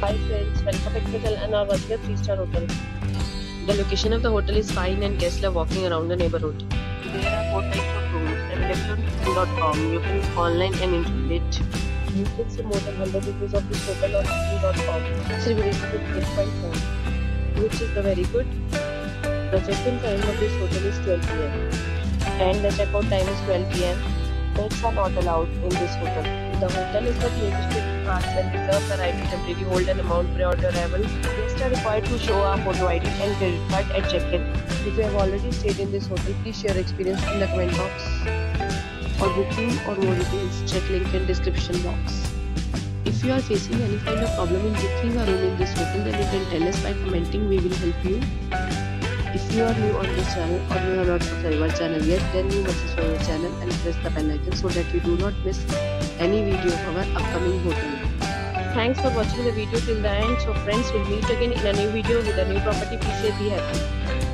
Hi friends, welcome back to the channel and are watching a 3-star hotel. The location of the hotel is fine and guests love walking around the neighborhood. There are 4 types of rooms available on booking.com. You can book online and enjoy it. You can see more than 100 reviews of this hotel on booking.com. Its review rating is 8.9, which is the very good. The check-in time of this hotel is 12 p.m. and the check-out time is 12 p.m. Pets are not allowed in this hotel. The hotel is not registered with cards and reserves the right to temporarily hold an amount prior to arrival. Guests are required to show a photo ID and credit card at check-in. If you have already stayed in this hotel, please share your experience in the comment box. For booking or more details, check link in description box. If you are facing any kind of problem in booking a room in this hotel, then you can tell us by commenting. We will help you. If you are new on this channel or you have not subscribed our channel yet, then you must subscribe our channel and press the bell icon so that you do not miss any video of our upcoming hotel. Thanks for watching the video till the end. So friends, will meet again in a new video with a new property. Be safe, be happy.